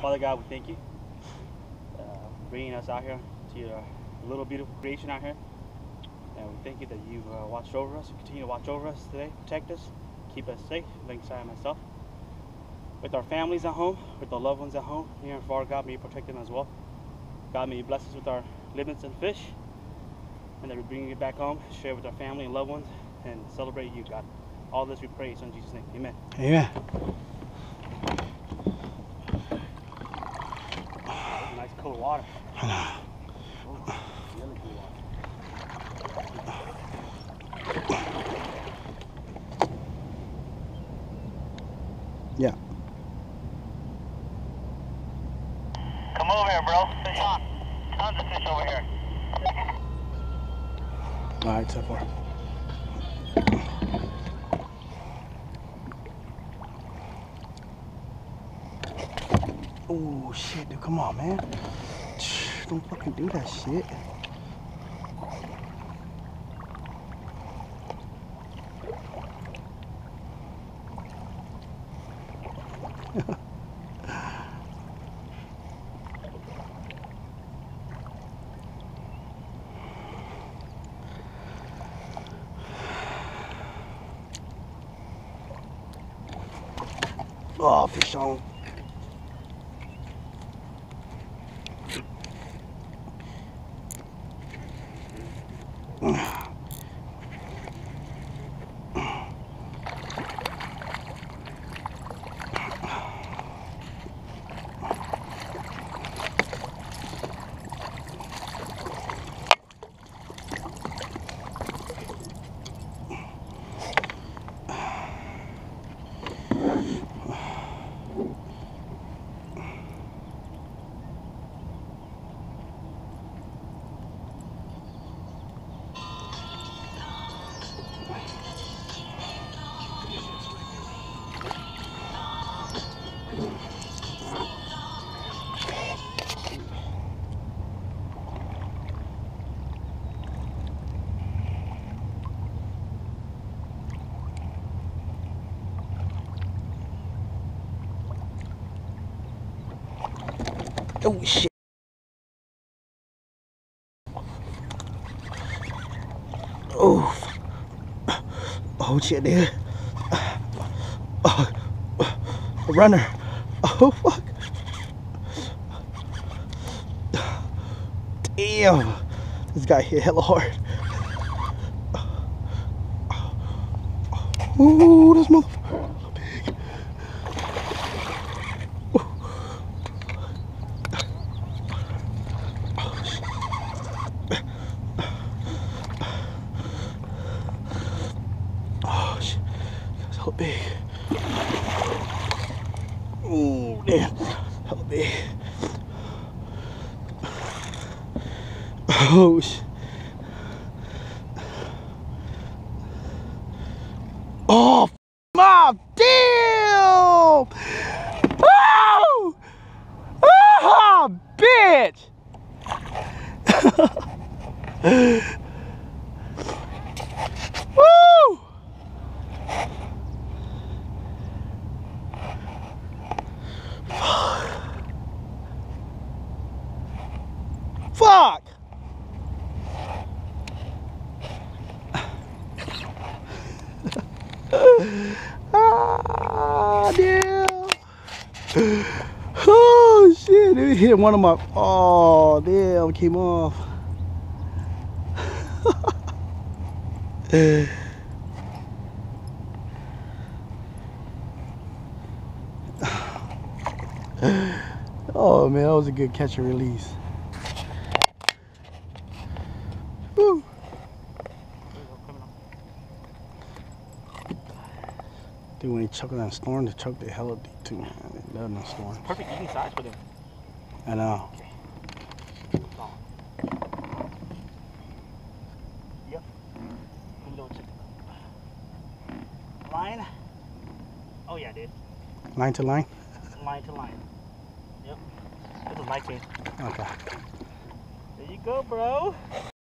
Father God, we thank you bringing us out here to your little beautiful creation out here. And we thank you that you've watched over us and continue to watch over us today, protect us, keep us safe, alongside myself. With our families at home, with our loved ones at home, near and far, God, may you protect them as well. God, may you bless us with our limits and fish, and that we bring it back home, share with our family and loved ones, and celebrate you, God. All this we pray in Jesus' name. Amen. Amen. Nice cold water. I know. Oh, really cool water. Yeah. Come over here, bro. Fish on. Tons of fish over here. All right, so far. Oh shit, dude, come on, man. Don't fucking do that shit. Oh, fish on. Oh shit. Oh. Oh shit, dude. Oh. A runner. Oh fuck. Damn. This guy hit hella hard. Ooh, this motherfucker. Big. Oh shit, that's hella big. Ooh, damn, hella big. Oh shit. Oh, my damn! Oh! Ah, bitch! Woo! Fuck! Ah, damn! Oh shit! It hit one of my. Oh damn! Came off. Oh man, that was a good catch and release. Woo. Dude, when he choked that storm, they choked the hell up deep too, man. They love no storm. Perfect eating size for them. I know. Yep. Line. Oh yeah, dude. Line to line? Line to line. Yep. This is my team. Okay. There you go, bro.